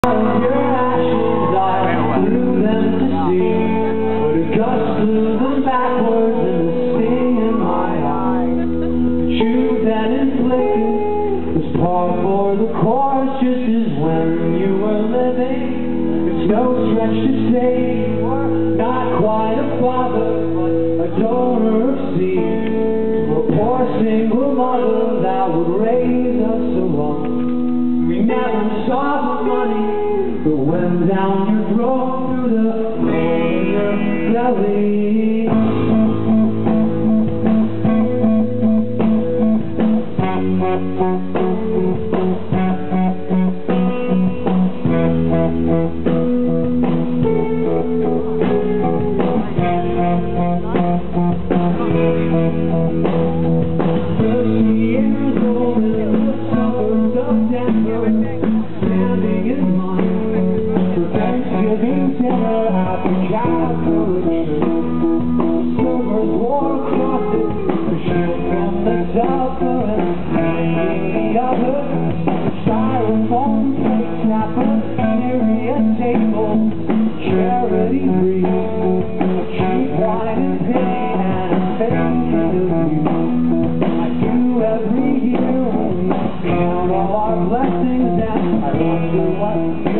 Your ashes, I threw them to sea, but a gust blew them backwards and the sting in my eye. The truth that inflicted was par for the course, just as when you were living. It's no stretch to say you were not quite a father, but a donor of seed to a poor single mother that would raise us alone. We never saw the money that went down your throat through the hole in your belly. Standing in line for Thanksgiving dinner at the cafeteria. Silvers wore across it, the shield from the sufferance, hanging the other. Styrofoam plates at cafeteria tables, charity wreaths, cheap wine and pain, and a fake interview. I do every year when we count all our blessings, and I wonder what